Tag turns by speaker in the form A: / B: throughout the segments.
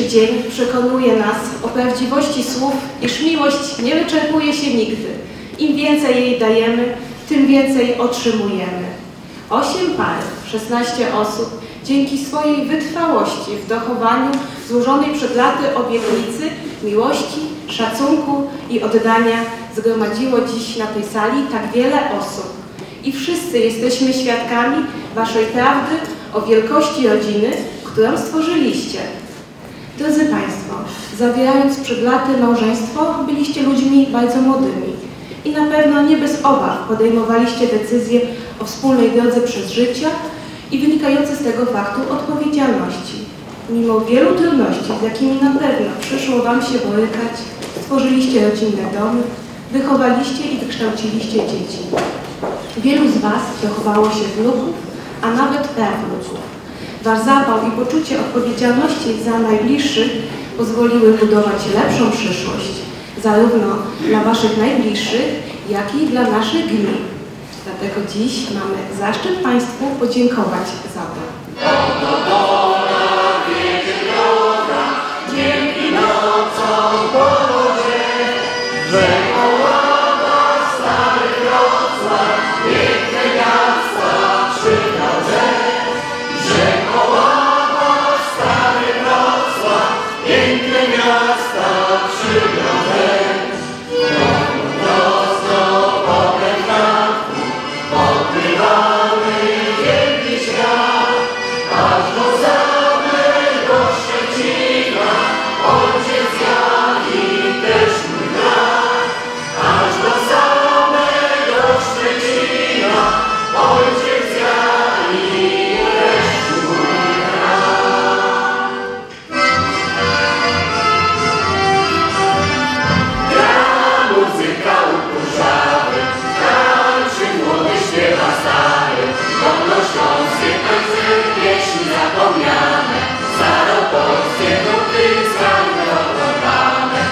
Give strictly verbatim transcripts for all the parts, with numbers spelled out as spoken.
A: dzień przekonuje nas o prawdziwości słów, iż miłość nie wyczerpuje się nigdy. Im więcej jej dajemy, tym więcej otrzymujemy. Osiem par, szesnaście osób, dzięki swojej wytrwałości w dochowaniu złożonej przed laty obietnicy, miłości, szacunku i oddania zgromadziło dziś na tej sali tak wiele osób. I wszyscy jesteśmy świadkami waszej prawdy o wielkości rodziny, którą stworzyliście. Drodzy Państwo, zawierając przed laty małżeństwo, byliście ludźmi bardzo młodymi i na pewno nie bez obaw podejmowaliście decyzje o wspólnej drodze przez życie i wynikające z tego faktu odpowiedzialności. Mimo wielu trudności, z jakimi na pewno przyszło wam się borykać, stworzyliście rodzinne domy, wychowaliście i wykształciliście dzieci. Wielu z was dochowało się wnuków, a nawet prawnuków. Wasz zapał i poczucie odpowiedzialności za najbliższych pozwoliły budować lepszą przyszłość, zarówno dla waszych najbliższych, jak i dla naszych gmin. Dlatego dziś mamy zaszczyt Państwu podziękować za to. Dzięki nocą pomoże, że połada stary Wrocław, piękne miasta przy drodze. Że połada stary Wrocław, piękne miasta przy drodze. Prosto potem bramku, pokrywamy wielki świat, aż do samego Szczecina, ojciec Jan i też mój brat. Aż do samego Szczecina, ojciec Jan i też mój brat. Gra muzyka ukurzawy, tańczy młody, śpiewa stary, dolnośląskie tańce, pieśni zapomniane, staropolskie nuty skandalowane.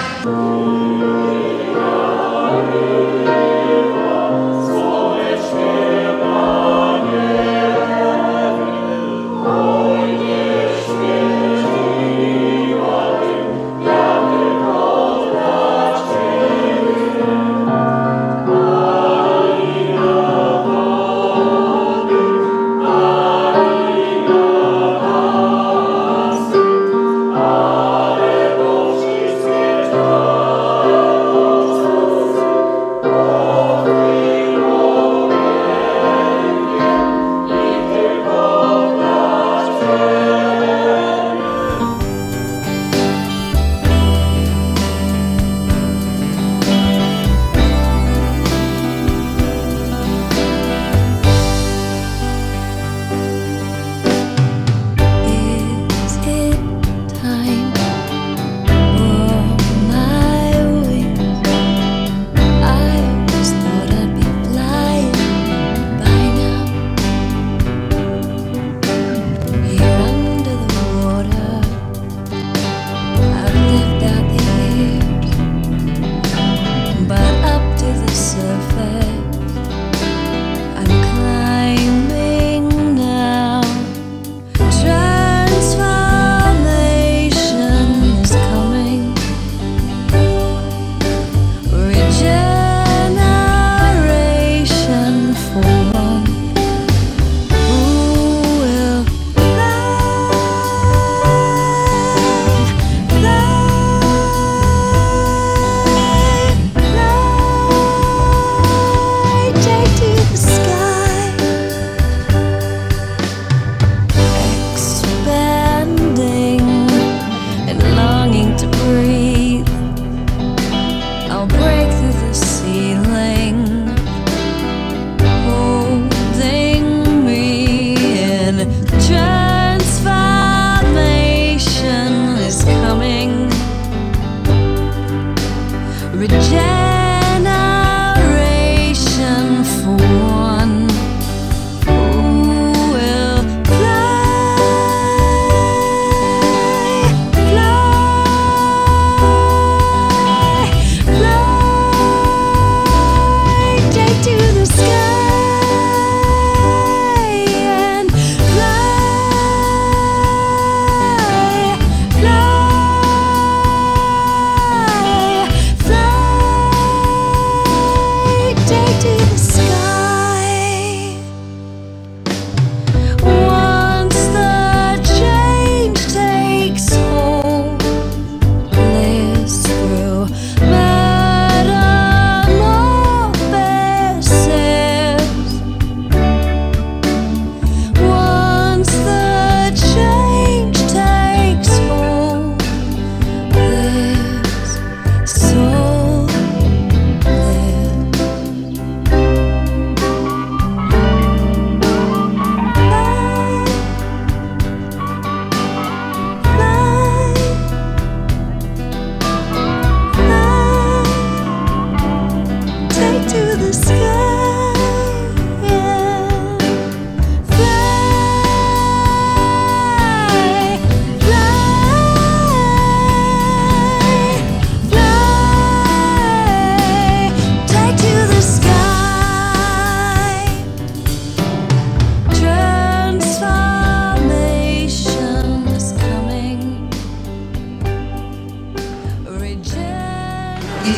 B: To the sky and fly.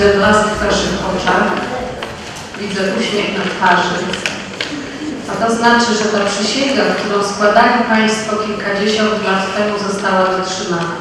B: widzę blask w Waszych oczach, widzę uśmiech na twarzy. A to znaczy, że ta przysięga, którą składali Państwo kilkadziesiąt lat temu, została dotrzymana.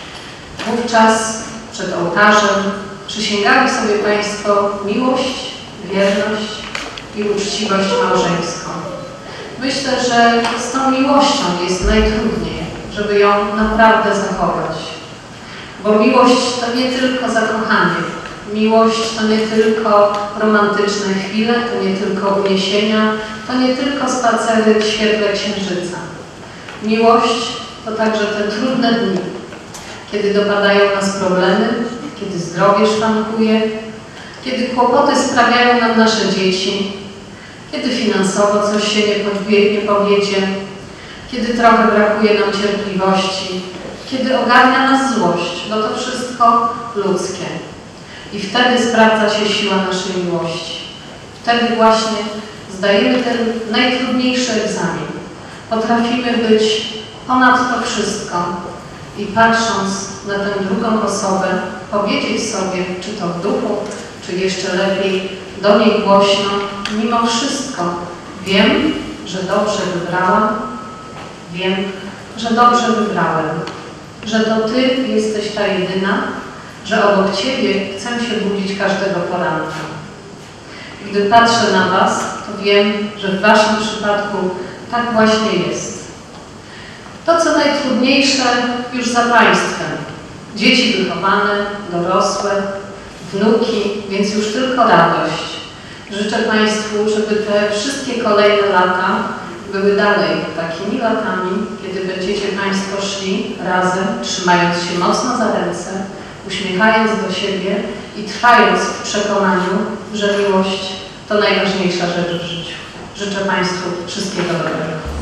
B: Wówczas przed ołtarzem przysięgali sobie Państwo miłość, wierność i uczciwość małżeńską. Myślę, że z tą miłością jest najtrudniej, żeby ją naprawdę zachować. Bo miłość to nie tylko zakochanie. Miłość to nie tylko romantyczne chwile, to nie tylko uniesienia, to nie tylko spacery w świetle księżyca. Miłość to także te trudne dni, kiedy dopadają nas problemy, kiedy zdrowie szwankuje, kiedy kłopoty sprawiają nam nasze dzieci, kiedy finansowo coś się nie, podbie, nie powiedzie, kiedy trochę brakuje nam cierpliwości, kiedy ogarnia nas złość, bo to wszystko ludzkie. I wtedy sprawdza się siła naszej miłości. Wtedy właśnie zdajemy ten najtrudniejszy egzamin. Potrafimy być ponad to wszystko i patrząc na tę drugą osobę, powiedzieć sobie, czy to w duchu, czy jeszcze lepiej do niej głośno, mimo wszystko wiem, że dobrze wybrałam, wiem, że dobrze wybrałem, że to Ty jesteś ta jedyna, że obok Ciebie chcę się budzić każdego poranka. Gdy patrzę na Was, to wiem, że w Waszym przypadku tak właśnie jest. To, co najtrudniejsze, już za Państwem. Dzieci wychowane, dorosłe, wnuki, więc już tylko radość. Życzę Państwu, żeby te wszystkie kolejne lata były dalej takimi latami, kiedy będziecie Państwo szli razem, trzymając się mocno za ręce, uśmiechając do siebie i trwając w przekonaniu, że miłość to najważniejsza rzecz w życiu. Życzę Państwu wszystkiego dobrego.